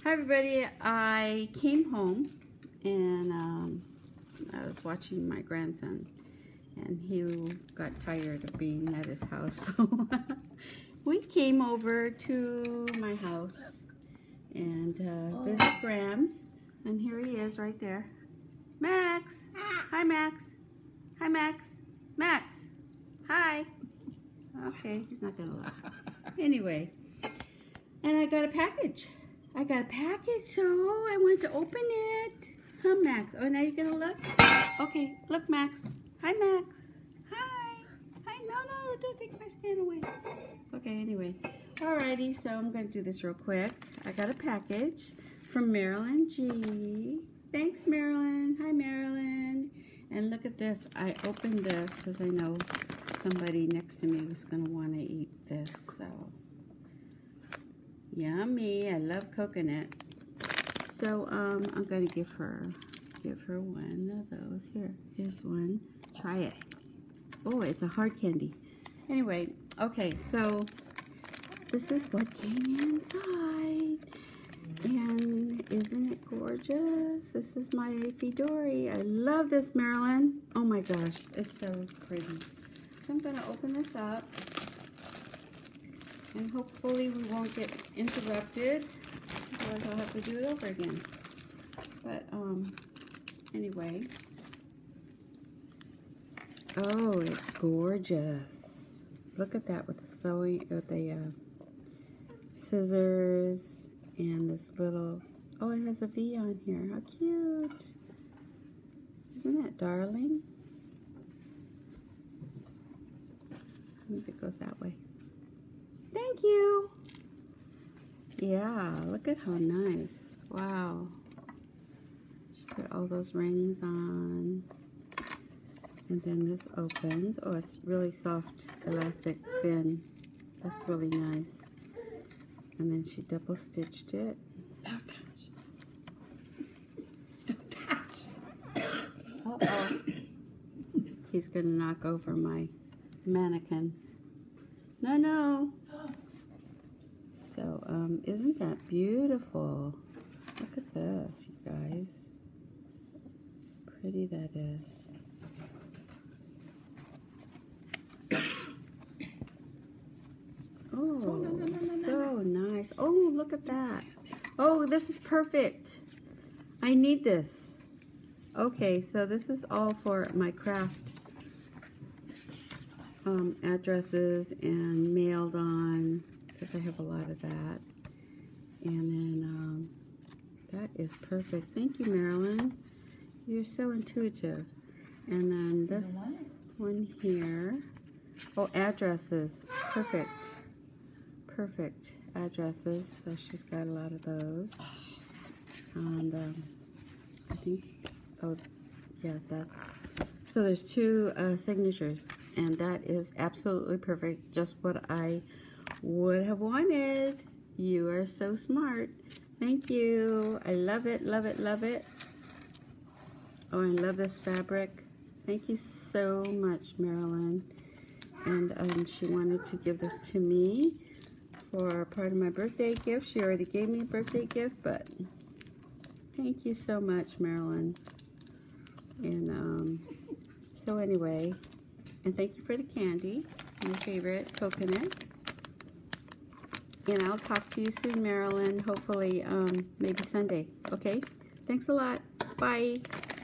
Hi everybody, I came home and I was watching my grandson and he got tired of being at his house, so we came over to my house and visit Grams, and here he is right there. Max! Hi Max! Hi Max! Max! Hi! Okay, he's not gonna laugh. Anyway, and I got a package. So I want to open it. Huh, Max? Oh, now you're gonna look? Okay, look, Max. Hi, Max. Hi. Hi. No, don't take my stand away. Okay, anyway. Alrighty, so I'm gonna do this real quick. I got a package from Marilyn G. Thanks, Marilyn. Hi, Marilyn. And look at this. I opened this because I know somebody next to me was gonna want to eat this, so. Yummy. I love coconut. So I'm gonna give her one of those. Here's one. Try it. Oh, it's a hard candy. Anyway, okay, so this is what came inside. And isn't it gorgeous? This is my Fauxdori. I love this, Marilyn. Oh my gosh, it's so pretty. So I'm gonna open this up. And hopefully we won't get interrupted, otherwise I'll have to do it over again. But anyway. Oh, it's gorgeous. Look at that with the sewing, with the scissors and this little. Oh, it has a V on here. How cute! Isn't that darling? I think it goes that way. Thank you. Yeah, look at how nice. Wow. She put all those rings on. And then this opens. Oh, it's really soft, elastic, thin. That's really nice. And then she double stitched it. Don't touch. Don't touch. Uh-oh. He's gonna knock over my mannequin. No. So, isn't that beautiful? Look at this, you guys. Pretty that is. Oh, so nice. Oh, look at that. Oh, this is perfect. I need this. Okay, so this is all for my craft addresses and mailed on, because I have a lot of that. And then that is perfect. Thank you, Marilyn. You're so intuitive. And then this one here. Oh, addresses. Perfect. Perfect addresses. So she's got a lot of those. And I think, oh, yeah, that's. So there's two signatures. And that is absolutely perfect. Just what I would have wanted. You are so smart. Thank you. I love it, love it, love it. Oh, I love this fabric. Thank you so much, Marilyn. And she wanted to give this to me for part of my birthday gift. She already gave me a birthday gift, but thank you so much, Marilyn. And so anyway, and thank you for the candy, my favorite, coconut. And I'll talk to you soon, Marilyn. Hopefully, maybe Sunday. Okay? Thanks a lot. Bye.